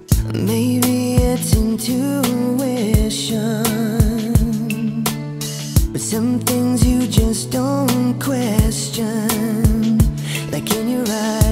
Maybe it's intuition, but some things you just don't question, like in your eyes.